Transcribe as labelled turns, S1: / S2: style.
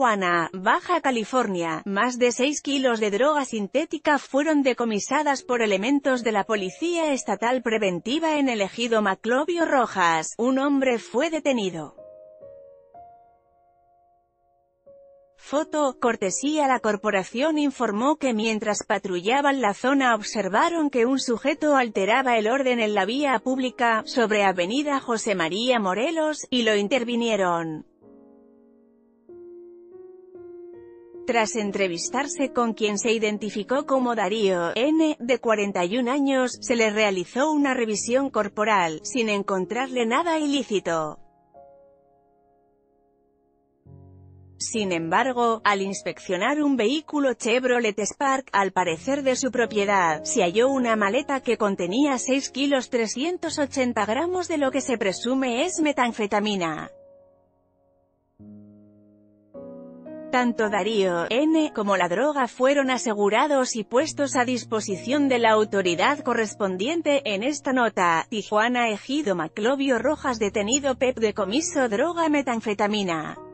S1: Tijuana, Baja California. Más de 6 kilos de droga sintética fueron decomisadas por elementos de la Policía Estatal Preventiva en el ejido Maclovio Rojas. Un hombre fue detenido. Foto, cortesía. La corporación informó que mientras patrullaban la zona observaron que un sujeto alteraba el orden en la vía pública, sobre Avenida José María Morelos, y lo intervinieron. Tras entrevistarse con quien se identificó como Darío N., de 41 años, se le realizó una revisión corporal, sin encontrarle nada ilícito. Sin embargo, al inspeccionar un vehículo Chevrolet Spark, al parecer de su propiedad, se halló una maleta que contenía 6 kilos 380 gramos de lo que se presume es metanfetamina. Tanto Darío N. como la droga fueron asegurados y puestos a disposición de la autoridad correspondiente. En esta nota, Tijuana, ejido Maclovio Rojas, detenido Pep, decomiso droga metanfetamina.